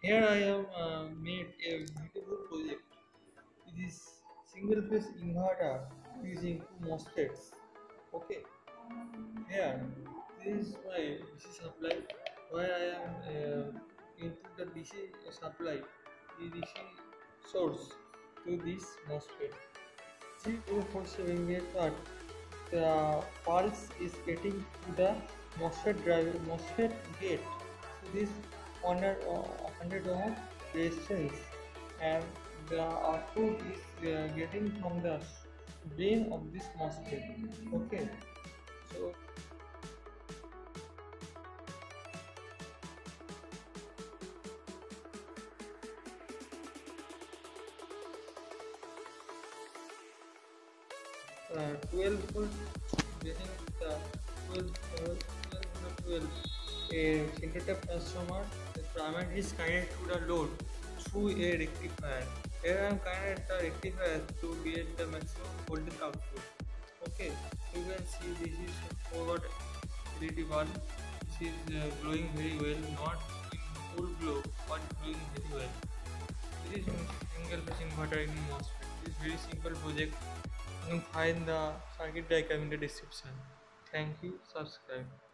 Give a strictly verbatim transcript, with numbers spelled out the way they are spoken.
Here I have uh, made a beautiful project. It is single phase inverter using two Mosfets. Okay, here this is my D C supply where I am uh, into the D C supply, the D C source to this Mosfet. three two four seven gate but the pulse is getting to the Mosfet drive Mosfet gate to this one hundred ohm resistance, and the output is uh, getting from the brain of this Mosfet. Okay, so uh, twelve volt getting the twelve, twelve, twelve, twelve. A single tap transformer, the primary is connected to the load through a rectifier. Here I am connected the rectifier to get the maximum voltage output. Okay, you can see this is four watt L E D bulb. This is uh, glowing very well, not in full glow, but glowing very well. This is single phase inverter in Mosfet. This is very simple project. You can find the circuit diagram in the description. Thank you. Subscribe.